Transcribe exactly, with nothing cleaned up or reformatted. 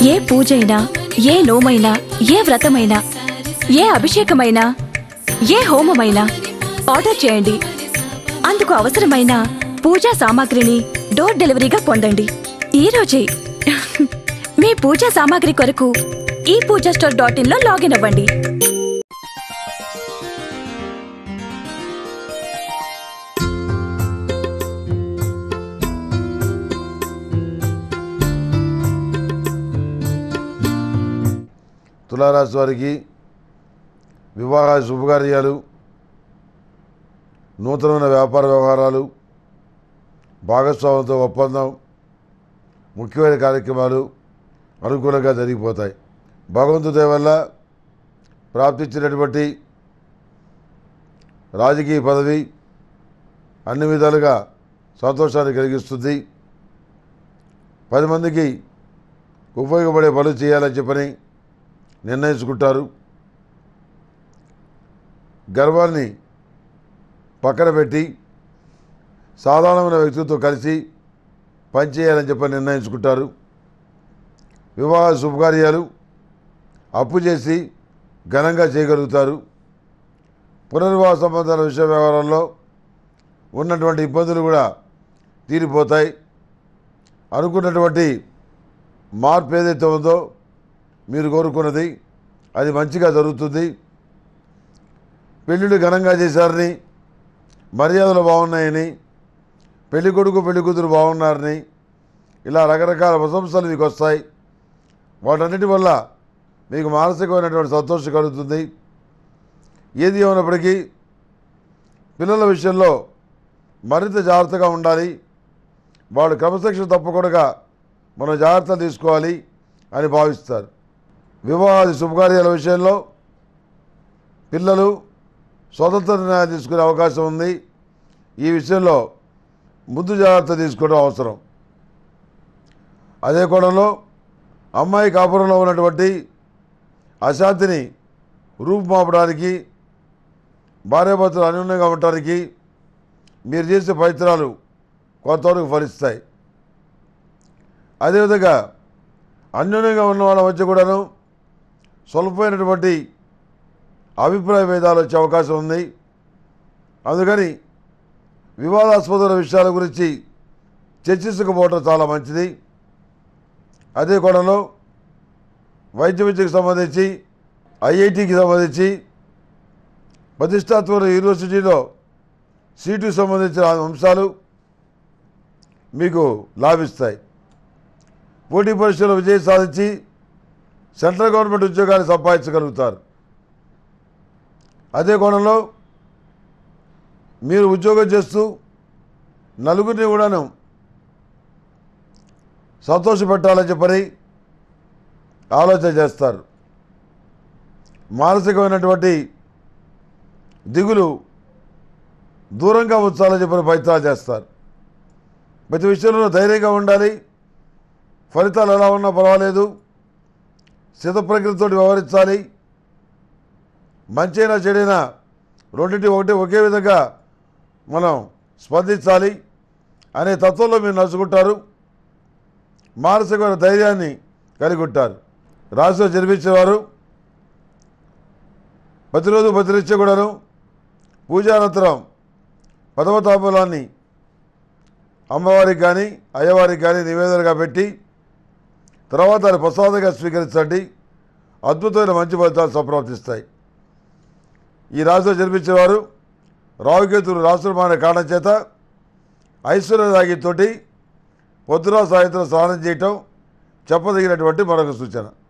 ఏ పూజైనా, ఏ నోమైనా, ఏ వ్రతమైనా, ఏ అభిషేకమైనా, ఏ హోమమైనా ఆర్డర్ చేయండి. అందుకు అవసరమైన పూజా సామాగ్రిని డోర్ డెలివరీగా పొందండి. ఈ రోజే మీ పూజా సామాగ్రి కొరకు ఈ పూజా స్టోర్ డాట్ ఇన్ లో లాగిన్ అవ్వండి. తులారాశి వారికి వివాహ శుభకార్యాలు, నూతనమైన వ్యాపార వ్యవహారాలు, భాగస్వాములతో ఒప్పందం, ముఖ్యమైన కార్యక్రమాలు అనుకూలంగా జరిగిపోతాయి. భగవంతుడి దయ వల్ల ప్రాప్తించినటువంటి రాజకీయ పదవి అన్ని విధాలుగా సంతోషాన్ని కలిగిస్తుంది. పది మందికి ఉపయోగపడే పనులు చేయాలని చెప్పని నిర్ణయించుకుంటారు. గర్వాన్ని పక్కన పెట్టి సాధారణమైన వ్యక్తులతో కలిసి పనిచేయాలని చెప్పి నిర్ణయించుకుంటారు. వివాహ శుభకార్యాలు అప్పు చేసి ఘనంగా చేయగలుగుతారు. పునర్వివాహ సంబంధాల విషయ వ్యవహారాల్లో ఉన్నటువంటి ఇబ్బందులు కూడా తీరిపోతాయి. అనుకున్నటువంటి మార్పు ఏదైతే ఉందో మీరు కోరుకున్నది అది మంచిగా జరుగుతుంది. పెళ్ళిళ్ళు ఘనంగా చేశారని, మర్యాదలు బాగున్నాయని, పెళ్లి కొడుకు పెళ్లి కూతురు బాగున్నారని, ఇలా రకరకాల ప్రశంసలు మీకు వస్తాయి. వాటన్నిటి వల్ల మీకు మానసికమైనటువంటి సంతోషం కలుగుతుంది. ఏది ఏమైనప్పటికీ పిల్లల విషయంలో మరింత జాగ్రత్తగా ఉండాలి. వాళ్ళు క్రమశిక్షణ తప్పకుండా మనం జాగ్రత్తలు తీసుకోవాలి అని భావిస్తారు. వివాహాది శుభకార్యాల విషయంలో పిల్లలు స్వతంత్ర నిర్ణయాలు తీసుకునే అవకాశం ఉంది. ఈ విషయంలో ముందు జాగ్రత్త తీసుకోవడం అవసరం. అదే కోణంలో అమ్మాయి కాపురంలో ఉన్నటువంటి అశాంతిని రూపుమాపడానికి, భార్యాభర్తలు అన్యోన్యంగా ఉండటానికి మీరు చేసే ప్రయత్నాలు కొంతవరకు ఫలిస్తాయి. అదేవిధంగా అన్యోన్యంగా ఉన్న వాళ్ళ మధ్య కూడాను స్వల్పమైనటువంటి అభిప్రాయ భేదాలు వచ్చే అవకాశం ఉంది. అందుకని వివాదాస్పదమైన విషయాల గురించి చర్చించకపోవడం చాలా మంచిది. అదే కోణంలో వైద్య విద్యకు సంబంధించి, ఐఐటికి సంబంధించి, ప్రతిష్టాత్మక యూనివర్సిటీలో సీటుకు సంబంధించిన అంశాలు మీకు లాభిస్తాయి. పోటీ పరీక్షలో విజయం సాధించి సెంట్రల్ గవర్నమెంట్ ఉద్యోగాలు సంపాదించగలుగుతారు. అదే కోణంలో మీరు ఉద్యోగం చేస్తూ నలుగురిని కూడాను సంతోషపెట్టాలని చెప్పని ఆలోచన చేస్తారు. మానసికమైనటువంటి దిగులు దూరంగా ఉంచాలని చెప్పని ప్రయత్నాలు చేస్తారు. ప్రతి విషయంలో ధైర్యంగా ఉండాలి. ఫలితాలు ఎలా ఉన్నా పర్వాలేదు, స్థితప్రజ్ఞతో వ్యవహరించాలి. మంచైనా చెడైనా రెండింటి ఒకటి ఒకే విధంగా మనం స్పందించాలి అనే తత్వంలో మీరు నడుచుకుంటారు. మానసికమైన ధైర్యాన్ని కలిగి ఉంటారు. రాశిలో జన్మించేవారు ప్రతిరోజు ప్రతినిత్యం కూడాను పూజానంతరం పదవ తాంబూలాన్ని అమ్మవారికి కానీ అయ్యవారికి కానీ నివేదనగా పెట్టి తర్వాత అది ప్రసాదంగా స్వీకరించండి. అద్భుతమైన మంచి ఫలితాలు సంప్రాప్తిస్తాయి. ఈ రాశిలో జన్మించేవారు రావుకేతులు రాశులు మానే కారణం చేత ఐశ్వర్య రాగితోటి పొద్దున సాయంత్రం స్నానం చేయటం చెప్పదగినటువంటి మరొక సూచన.